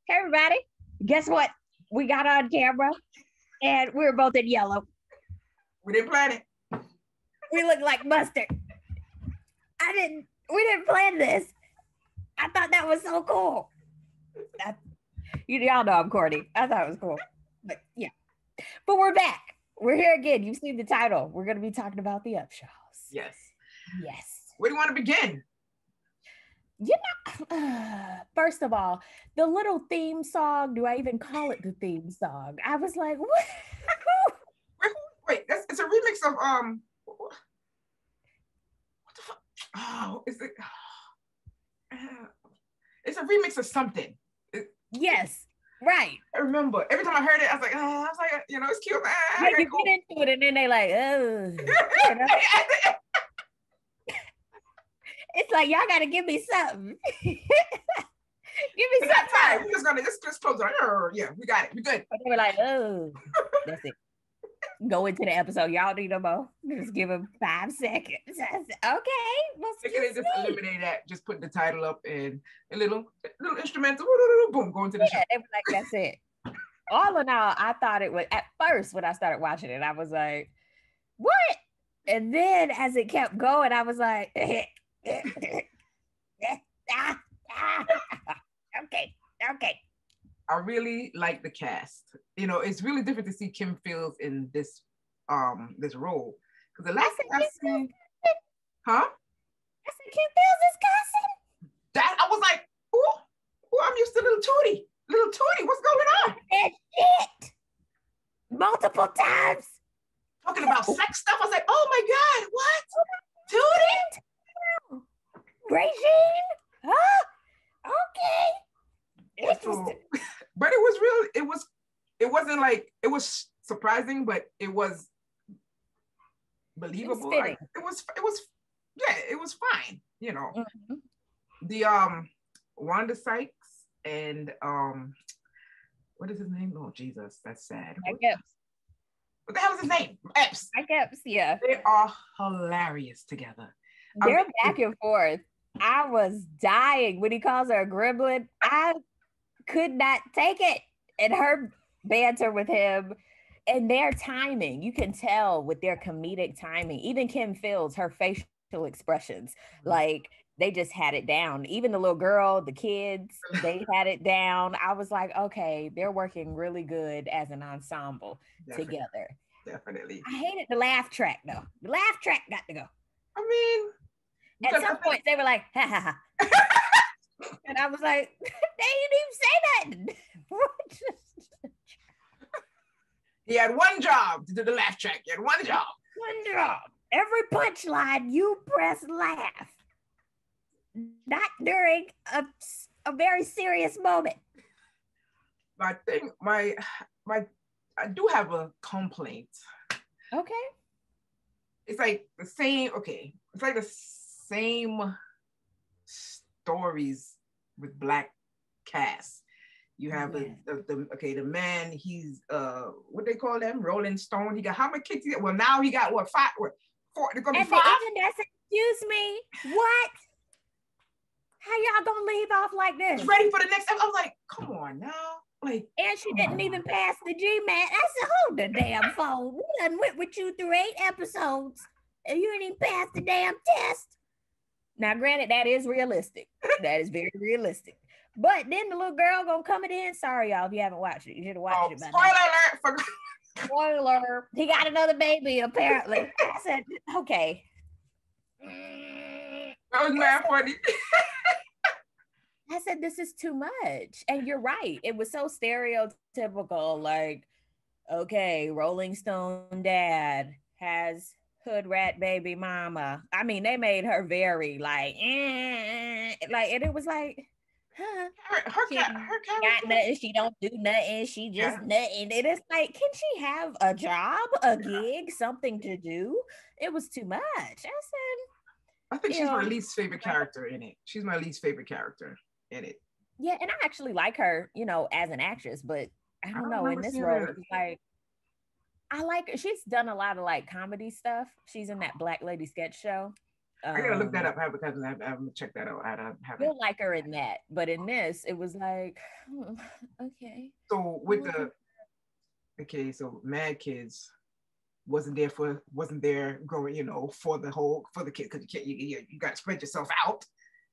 Hey, everybody. Guess what? We got on camera and we were both in yellow. We didn't plan it. We look like mustard. We didn't plan this. I thought that was so cool. Y'all know I'm corny. I thought it was cool. But yeah. But we're back. We're here again. You've seen the title. We're going to be talking about the Upshaws. Yes. Yes. Where do you want to begin? You know, first of all, the little theme song, do I even call it the theme song? I was like, what? Wait, it's a remix of what the fuck? Oh, is it? It's a remix of something. Yes, right. I remember every time I heard it, I was like, it's cute. Yeah, you get into it, and then they like, oh. It's like y'all gotta give me something. Give me some time. We're just gonna just close it. Yeah, we got it. We good. But they were like, oh, that's it. Go into the episode. Y'all need no more. Just give them 5 seconds. I said, okay. They could just eliminate that. Just put the title up and a little instrumental. Boom, go into the show. They were like, that's it. All in all, I thought it was at first when I started watching it. I was like, what? And then as it kept going, I was like, okay. I really like the cast. It's really different to see Kim Fields in this role. Because the last thing I seen, huh? I said Kim Fields is cussing. That I was like, oh, I'm used to little Tootie. Little Tootie, what's going on? That shit. Multiple times. Talking about sex stuff. I was like, oh my God, what? Tootie? Regine? Huh? Okay. But it was real. It wasn't like, it was surprising, but it was believable. It was fine. Mm-hmm. The Wanda Sykes and what is his name? Oh Jesus, that's sad. What the hell is his name? Epps. Epps, yeah. They are hilarious together. They're back and forth. I was dying when he calls her a gremlin. I could not take it. And her banter with him and their timing, you can tell with their comedic timing. Even Kim Fields, her facial expressions, like they just had it down. Even the little girl, the kids, they had it down. I was like, okay, they're working really good as an ensemble together. Definitely. I hated the laugh track though. The laugh track got to go. I mean, at some point they were like, ha ha ha. And I was like, they didn't even say nothing. He had one job to do the laugh track. He had one job. One job. Every punchline, you press laugh. Not during a very serious moment. I think I do have a complaint. Okay. It's like the same, it's like the same stories with Black cast. You have the man, he's what they call them, Rolling Stone. He got how many kids? Well, now he got 5? 4? They're gonna be 5. Excuse me, what? How y'all gonna leave off like this? Ready for the next episode? I was like, come on now. Like, and she didn't even pass the GMAT. I said, hold the damn phone. We done went with you through 8 episodes and you didn't even pass the damn test. Now, granted, that is realistic. That is very realistic. But then the little girl gonna come in. Sorry, y'all, if you haven't watched it. You should have watched it by now. Spoiler. He got another baby, apparently. I said, okay. That was mad funny. I said, this is too much. And you're right. It was so stereotypical. Like, okay, Rolling Stone dad has hood rat baby mama. I mean, they made her very like, and it was like, her got nothing. She don't do nothing. She just nothing. And it's like, can she have a job, a gig, something to do? It was too much. I think she's my least favorite character in it. She's my least favorite character in it. Yeah, and I actually like her, as an actress, but I don't know, in this role, it's like, I like her. She's done a lot of like comedy stuff. She's in that Black Lady sketch show. I gotta look that up. I have a cousin. I haven't checked that out. I haven't. You'll like her in that, but in this, it was like, okay. So with so Mad Kids wasn't there growing, for the kid, because you got to spread yourself out,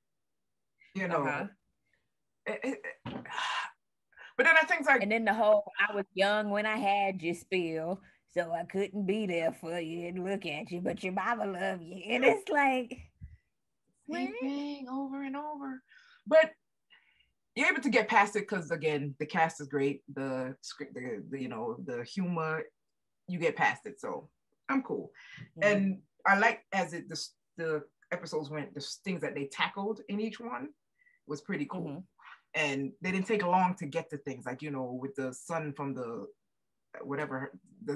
But then I think like, and then the whole I was young when I had you spill, so I couldn't be there for you and look at you, but your mama love you, and it's like same thing over and over. But you're able to get past it because, again, the cast is great. The script, the humor, you get past it. So I'm cool. Mm-hmm. And I like the episodes went, the things that they tackled in each one was pretty cool. Mm-hmm. And they didn't take long to get to things like, with the son from the, whatever,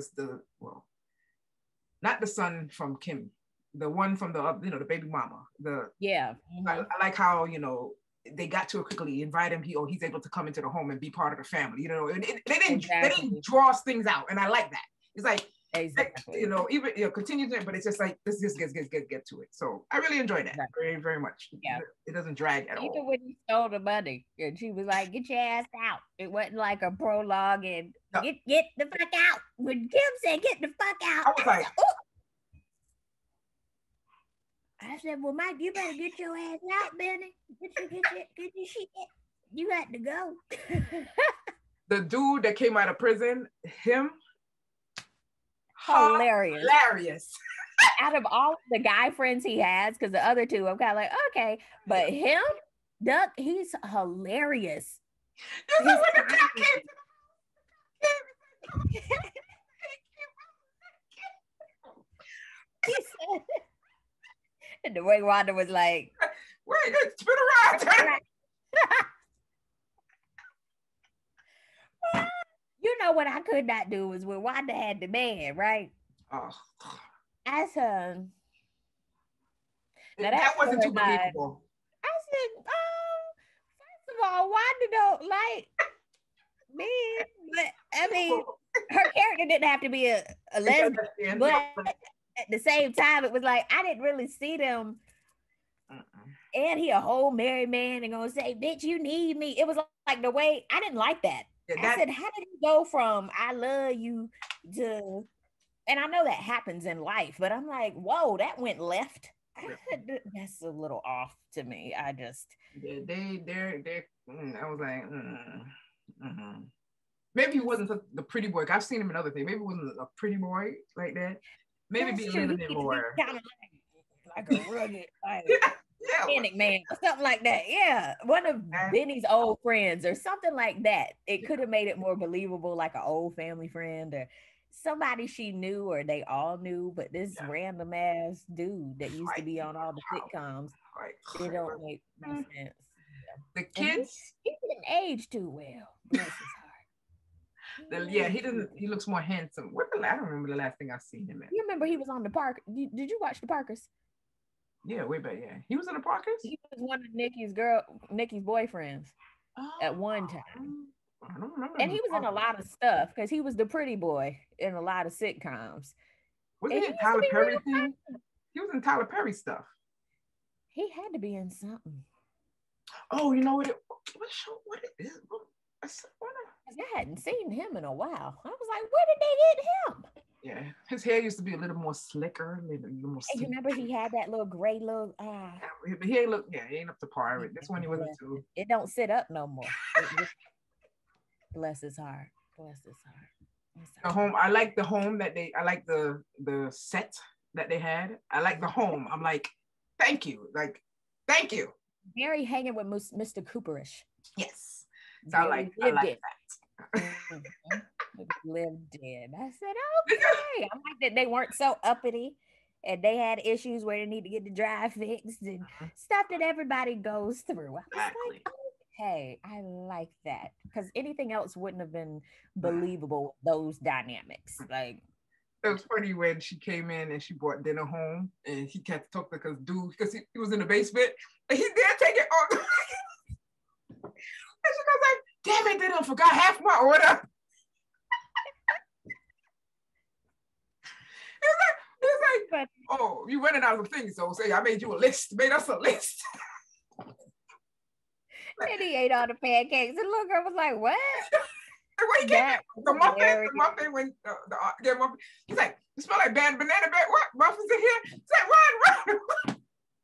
not the son from Kim, the one from the, the baby mama. Mm-hmm. I like how, they got to it quickly, invite him, he's able to come into the home and be part of the family, they didn't draw things out, and I like that. It's like, exactly. Even continues it, but it's just like this just get to it. So I really enjoyed that very, very much. Yeah, it doesn't drag at all. Even when he stole the money, and she was like, "Get your ass out." It wasn't like a prologue and get the fuck out. When Kim said, "Get the fuck out," I was like, I said, "Well, Mike, you better get your ass out, Benny. Get your shit. You got to go." The dude that came out of prison, him. Hilarious. Out of all the guy friends he has, because the other two, I'm kind of like, okay, but him, Duck, he's hilarious. You know when the cat came he said, and the way Wanda was like, wait, spin around. You know what I could not do was when Wanda had the man, right? Oh. As her. That wasn't too believable. I said, first of all, Wanda don't like men, but I mean, her character didn't have to be a lesbian, but at the same time, it was like, I didn't really see them. And he a whole married man and gonna say, bitch, you need me. It was like the way, I didn't like that. I said, how did he go from I love you to, and I know that happens in life, but I'm like, whoa, that went left. That's a little off to me. I just I was like, maybe he wasn't the pretty boy. I've seen him in other things. Maybe he wasn't a pretty boy like that. Maybe be a little bit more kind of like a rugged, like Panic Man or something like that. Yeah, one of Benny's old friends or something like that. It could have made it more believable, like an old family friend or somebody she knew or they all knew. But this random ass dude that used to be on all the sitcoms, it don't make no sense. Yeah. The kids, he didn't age too well. Bless his heart. He doesn't. He looks more handsome. I don't remember the last thing I've seen him in. You remember he was on the Park? Did you watch the Parkers? Yeah, way back. Yeah, he was in the Parkers. He was one of Nikki's boyfriends at one time. I don't remember. And he was in a lot of stuff because he was the pretty boy in a lot of sitcoms. Was he in Tyler Perry thing? He was in Tyler Perry stuff. He had to be in something. Oh, you know what? What it is? I hadn't seen him in a while. I was like, where did they get him? Yeah, his hair used to be a little more slicker, a little more. And you remember he had that little gray look. But he ain't he ain't up to par. This one he wasn't too. It don't sit up no more. Bless his heart. Bless his heart. The home. I like the home that they. I like the set that they had. I like the home. I'm like, thank you. Like, thank you. Very hanging with Mr. Cooperish. Yes. So I like that. Mm-hmm. Lived in. I said, okay. I like that they weren't so uppity and they had issues where they need to get the drive fixed and stuff that everybody goes through. I was like, okay, I like that. Because anything else wouldn't have been believable, those dynamics. Like, it was funny when she came in and she brought dinner home and he kept talking because he was in the basement and he did take it on. And she goes like, damn it, they done forgot half my order. It's like, oh, you running out of things, so say I made you a list, made us a list. And he ate all the pancakes, and the little girl was like, "What?" And when he came back, the muffin, when the muffin, he's like, "You smell like bad banana bread. What muffins in here?" He's like, "Run!"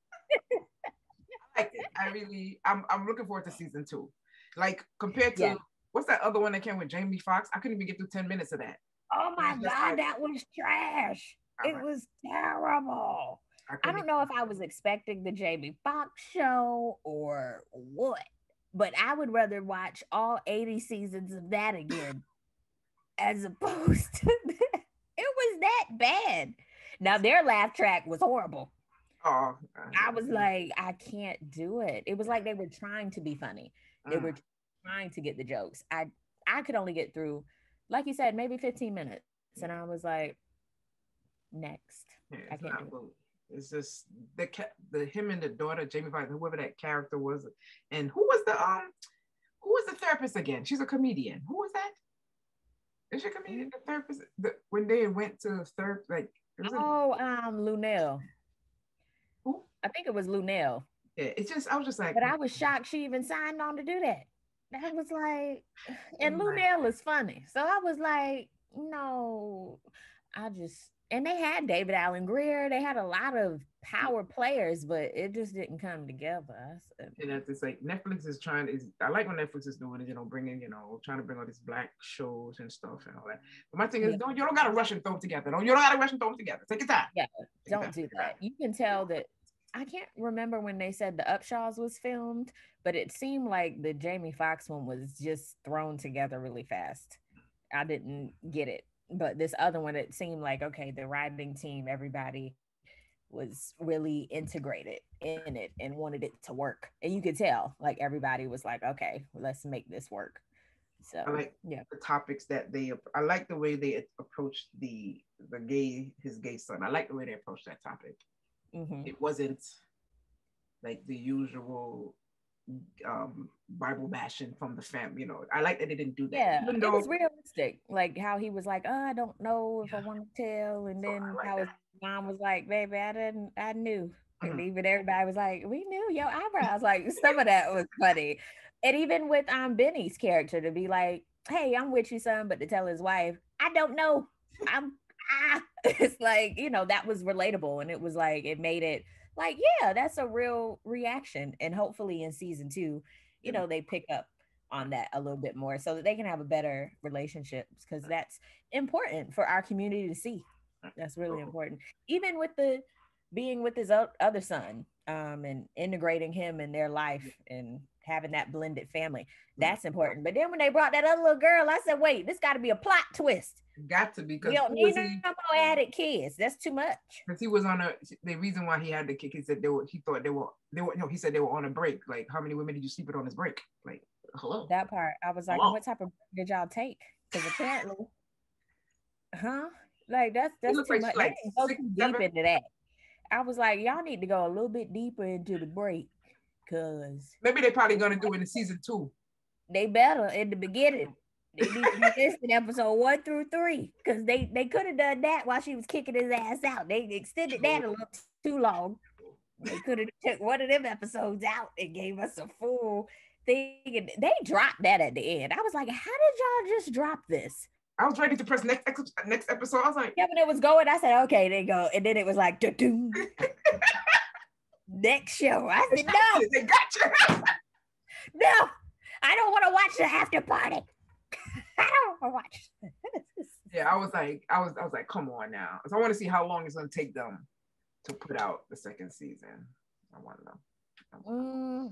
I liked it. I'm looking forward to season 2. Like compared to what's that other one that came with Jamie Foxx? I couldn't even get through 10 minutes of that. Oh my God, that was trash. It was terrible. I don't know if I was expecting the Jamie Foxx show or what, but I would rather watch all 80 seasons of that again as opposed to that. It was that bad. Now, their laugh track was horrible. Oh, I was like, I can't do it. It was like they were trying to be funny. They were trying to get the jokes. I could only get through, like you said, maybe 15 minutes. And I was like, next. Yeah, I can't do it. It's just the him and the daughter, Jamie Foxx, whoever that character was, and who was the therapist again? She's a comedian. Who was that? Is she a comedian? The therapist. When they went to therapy, like Luenell. Who? I think it was Luenell. Yeah, it's just I was just like, but I was shocked she even signed on to do that. I was like, and Luenell is funny, so I was like, no, and they had David Allen Greer. They had a lot of power players, but it just didn't come together. And that's just like Netflix is I like when Netflix is doing it, bringing, trying to bring all these black shows and stuff and all that. But my thing is, you don't got to rush and throw them together. You don't got to rush and throw them together. Take your time. Yeah, don't do that. You can tell that. I can't remember when they said the Upshaws was filmed, but it seemed like the Jamie Foxx one was just thrown together really fast. I didn't get it. But this other one, it seemed like, okay, the writing team, everybody was really integrated in it and wanted it to work. And you could tell, like, everybody was like, okay, let's make this work. So I like the topics that I like the way they approached his gay son. I like the way they approached that topic. Mm-hmm. It wasn't like the usual Bible bashing from the family. I like that they didn't do that. Yeah, it was realistic. Like how he was like, "Oh, I don't know if I want to tell," and then how his mom was like, "Baby, I knew." Mm-hmm. And even everybody was like, "We knew your eyebrows." Like some of that was funny, and even with Benny's character to be like, "Hey, I'm with you, son," but to tell his wife, "I don't know, it's like, that was relatable, and it was like it made it like, yeah, that's a real reaction. And hopefully in season 2, they pick up on that a little bit more so that they can have a better relationship, because that's important for our community to see. That's really important. Even with being with his other son, and integrating him in their life and having that blended family, that's important. But then when they brought that other little girl, I said, wait, this got to be a plot twist. Got to be, because we don't need no more added kids. That's too much. Because he was on the reason why he had the kid. He said he said they were on a break. Like, how many women did you sleep with on this break? Like, hello. That part, I was like, what type of break did y'all take? Because apparently, like that's too much. Like go too deep into that. I was like, y'all need to go a little bit deeper into the break, because maybe they're probably gonna do it in season 2. They better in the beginning. They need to be listed episode 1 through 3, because they could have done that while she was kicking his ass out. They extended that a little too long. They could have took one of them episodes out and gave us a full thing. And they dropped that at the end. I was like, how did y'all just drop this? I was ready to press next episode. I was like, yeah, when it was going, I said, okay, they go. And then it was like, next show. I said, no. They got you. No, I don't want to watch the after party. I don't want to watch. Yeah, I was like, come on now. So I want to see how long it's going to take them to put out the second season. I want to know.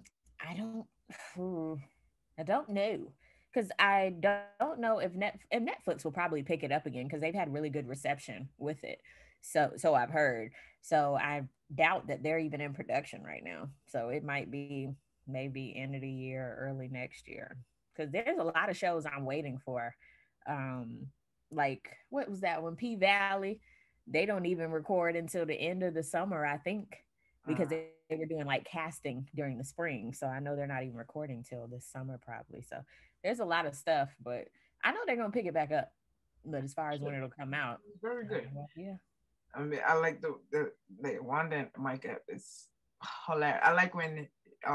I don't know, because I don't know if Netflix will probably pick it up again, because they've had really good reception with it. So I've heard. So I doubt that they're even in production right now. So it might be maybe end of the year or early next year, because there's a lot of shows I'm waiting for. Like, what was that one? P-Valley. They don't even record until the end of the summer, I think, because they were doing like casting during the spring. So I know they're not even recording till this summer probably. So there's a lot of stuff, but I know they're going to pick it back up. But as far as when it'll come out. Very good. Yeah. I mean, I like the Wanda and Micah is hilarious. I like when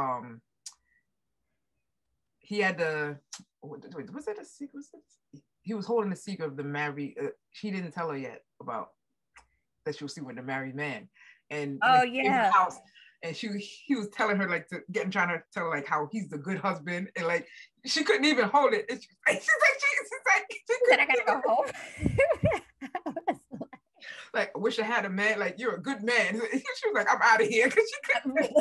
he had the was that a secret? He was holding the secret of the married. She didn't tell her yet about that she was sleeping with the married man, and Oh in her yeah. house, and he was telling her like trying to tell her like how he's the good husband, and like she couldn't even hold it. And she's like she Said I gotta go home. like, I wish I had a man like you're a good man. She was like, I'm out of here because she couldn't.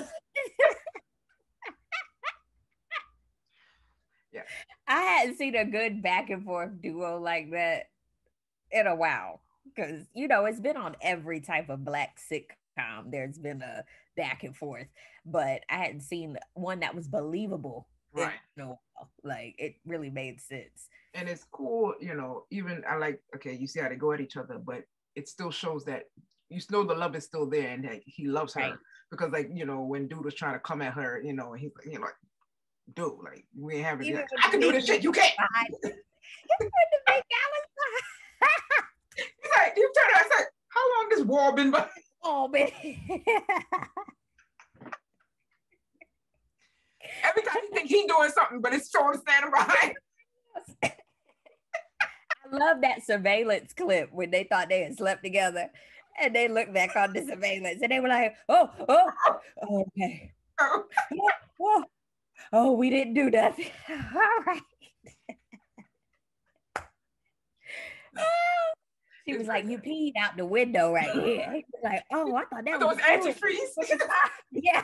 Yeah, I hadn't seen a good back and forth duo like that in a while. Because it's been on every type of black sitcom. There's been a back and forth, but I hadn't seen one that was believable in right. a while. Like it really made sense. And it's cool, even I like, okay, you see how they go at each other, but it still shows that the love is still there and that he loves her. Right. Because like, when dude was trying to come at her, and he's like, dude, like we ain't having it. I can do this shit, you can't. He's like, you turn around, it's like, how long this war been by? Oh man. Every time you think he's doing something, but it's Sean standing behind. I love that surveillance clip when they thought they had slept together and they looked back on the surveillance and they were like, oh, okay. Oh, we didn't do nothing. All right. She was like, you peed out the window right here. He was like, oh, I thought that was antifreeze. Yeah.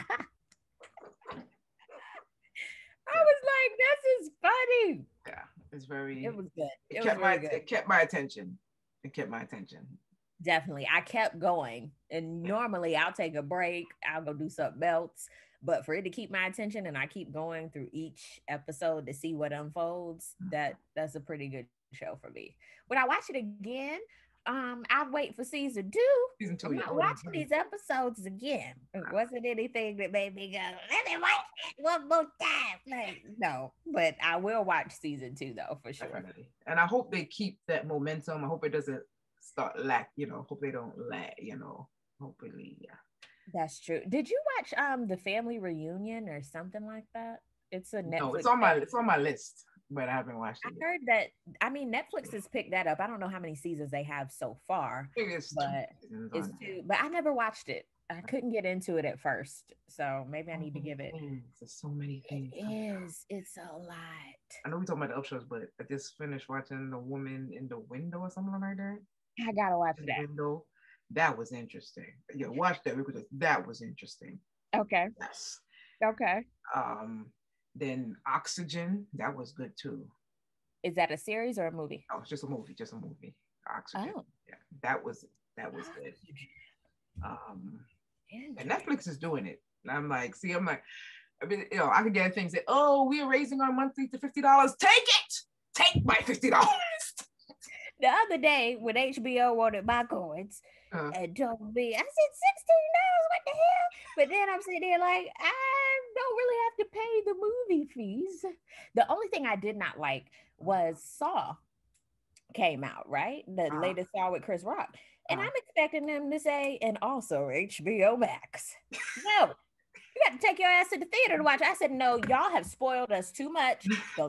I was like, this is funny. Yeah, it's very. It was good. It kept my attention. It kept my attention. Definitely. I kept going. And normally I'll take a break. I'll go do something else. But for it to keep my attention and I keep going through each episode to see what unfolds, that's a pretty good show for me. When I watch it again, I'll wait for season 2. Season 2, I'm not watching these episodes again. It wasn't anything that made me go, let me watch it one more time. Like, no, but I will watch season 2 though, for sure. Definitely. And I hope they keep that momentum. I hope it doesn't start hope they don't lag, hopefully, yeah. That's true. Did you watch the Family Reunion or something like that? It's a Netflix. No, it's on my list, but I haven't watched it yet. I heard that. Netflix has picked that up. I don't know how many seasons they have so far. I think it's two. But I never watched it. I couldn't get into it at first, so maybe I need to give it. There's so many things. It's a lot. I know we're talking about the upshows, but I just finished watching The Woman in the Window or something like that. I gotta watch that. Window. That was interesting. Yeah, watch that because that was interesting. Okay. Yes. Okay. Then Oxygen, that was good too. Is that a series or a movie? Oh, it's just a movie. Oxygen. Oh. Yeah, that was good. And Netflix is doing it. And I'm like, I could get things that, we are raising our monthly to $50. Take it. Take my $50. The other day when HBO wanted my coins and told me, I said $16, what the hell? But then I'm sitting there like, I don't really have to pay the movie fees. The only thing I did not like was Saw came out, right? The latest Saw with Chris Rock. And I'm expecting them to say, and also HBO Max. No, you got to take your ass to the theater to watch. I said, no, y'all have spoiled us too much.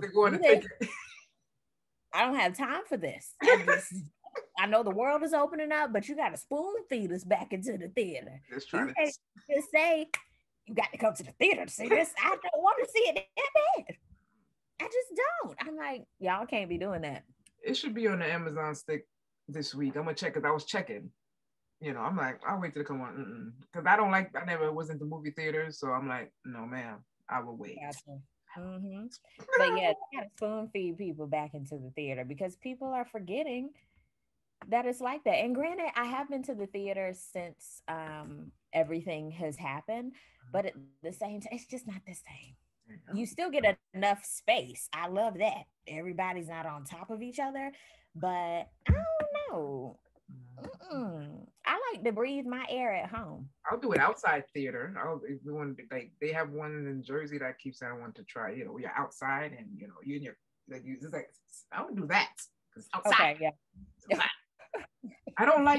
I don't have time for this. I know the world is opening up, but you got to spoon feed us back into the theater. Just say, you got to come to the theater to see this. I don't want to see it that bad. I just don't. I'm like, y'all can't be doing that. It should be on the Amazon stick this week. I'm going to check because I was checking. I'm like, I'll wait till it come on. Because I never was into movie theaters. So I'm like, no, ma'am, I will wait. Gotcha. Mm-hmm. But yeah, you gotta spoon feed people back into the theater because people are forgetting that it's like that. And granted, I have been to the theater since everything has happened, but at the same time, it's just not the same. You still get enough space. I love that. Everybody's not on top of each other, but I don't know. I like to breathe my air at home. I'll do it outside theater. They have one in Jersey that I keep saying I want to try. You're outside and you're in your I would do that because outside. Okay, yeah. I don't like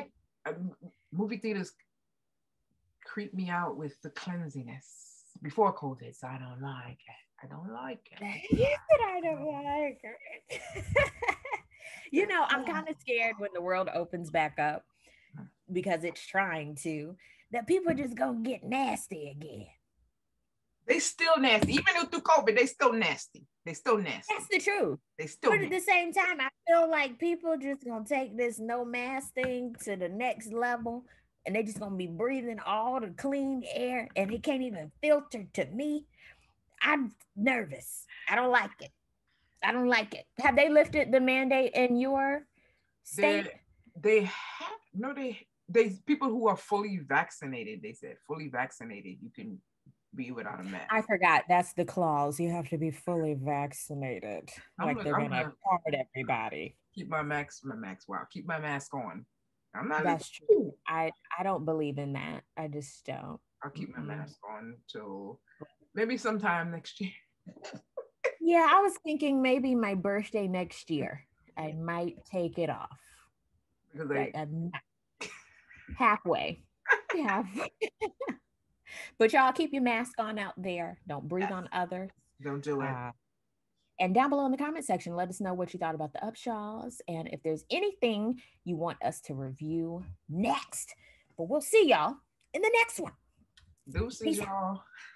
movie theaters creep me out with the cleanliness before COVID, so I don't like it. I don't like it. You said I don't like it. You know, I'm kind of scared when the world opens back up because it's trying to, that people just gonna get nasty again. They still nasty. Even through COVID, they still nasty. They still nasty. That's the truth. They still But at the same time, I feel like people just gonna take this no mask thing to the next level, and they just gonna be breathing all the clean air, and it can't even filter to me. I'm nervous. I don't like it. I don't like it. Have they lifted the mandate in your state? They have no. They people who are fully vaccinated. They said fully vaccinated. You can be without a mask. I forgot. That's the clause. You have to be fully vaccinated. Like they're gonna card everybody. Keep my mask. Wow. Keep my mask on. I'm not. That's true. I don't believe in that. I just don't. I'll keep my mask on till maybe sometime next year. Yeah, I was thinking maybe my birthday next year. I might take it off. Because I'm halfway. Halfway. But y'all keep your mask on out there. Don't breathe on others. Don't do it. And down below in the comment section, let us know what you thought about the Upshaws and if there's anything you want us to review next. But we'll see y'all in the next one. Deuces, y'all.